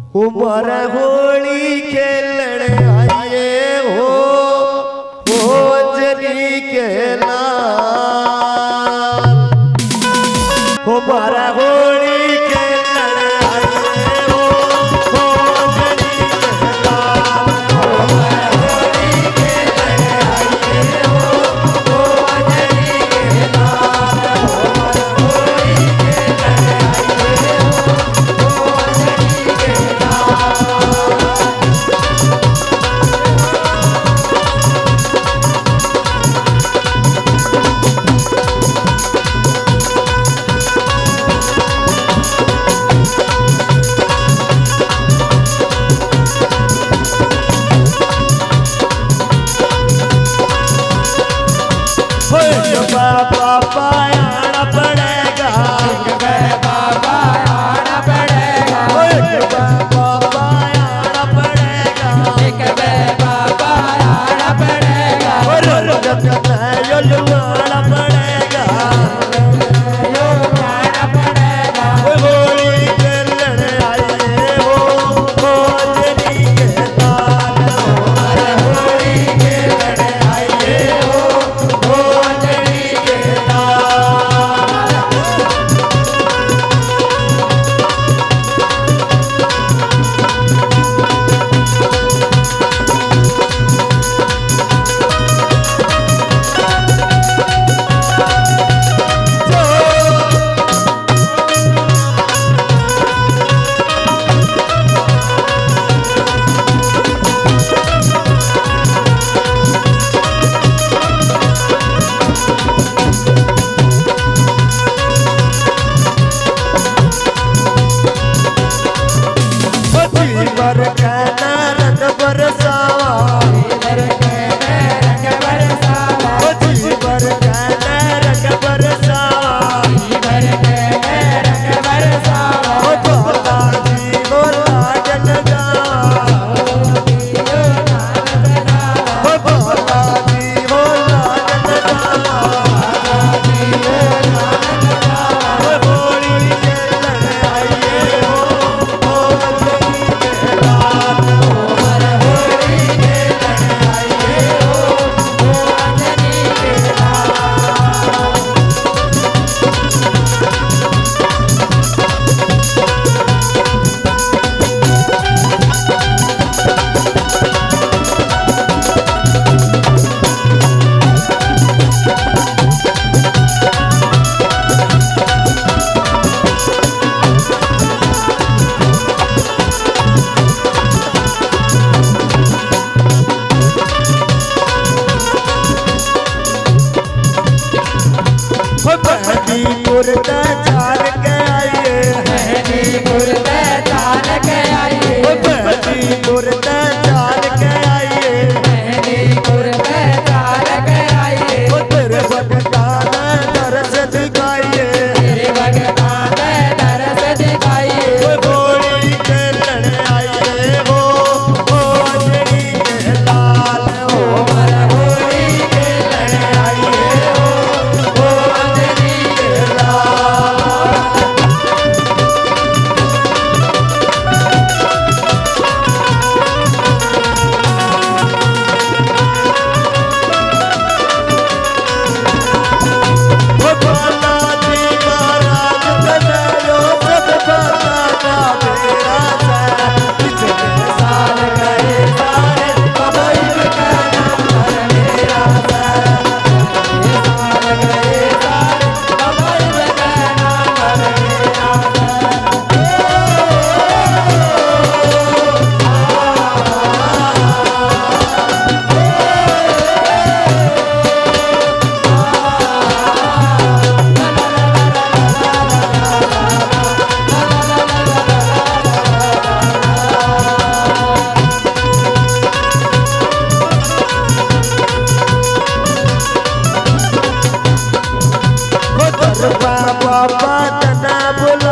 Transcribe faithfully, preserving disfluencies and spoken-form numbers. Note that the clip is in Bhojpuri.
उमर होली खेलने आइए हो भोजनी के लाल उमर होली खेलने आइए हो भोजनी के लाल उमर होली खेलने आइए हो भोजनी के लाल उमर होली खेलने आइए हो भोजनी के बाबा आना पड़ेगा बाबा आना पड़ेगा बाबा आना पड़ेगा बाबा आना पड़ेगा आना पड़ेगा आना पड़ेगा होली खेलने आइए हो भोजनी के लाल होली खेलने आइए हो भोजनी के लाल बर कहना रंग बरसावा बर कहना रंग बरसावा बर कहना रंग बरसावा बर कहना रंग बरसावा ओ भोला जी भोला जन गावा ओ भोला जी भोला जन गावा ओ होली खेलने आइए हो भोजनी के लाल उमर होली खेलने आइए हो भोजनी के लाल बहनी मुर्दा चाल के आइए बहनी मुर्दा चाल के आइए बहनी मुर्दा चाल के आइए बहनी मुर्दा चाल के आइए तेरे भगतान दरस दिखाइए तेरे भगतान दरस दिखाइए होली खेलने आइए हो भोजनी के लाल उमर होली खेलने आइए हो भोजनी के लाल भोला जी महाराज बनायो सब बताना मेरा सारा पिछले साल गए सारे बबई का नंबर मेरा सारा पिछले साल गए सारे बबई का नंबर मेरा बाबा तना बोला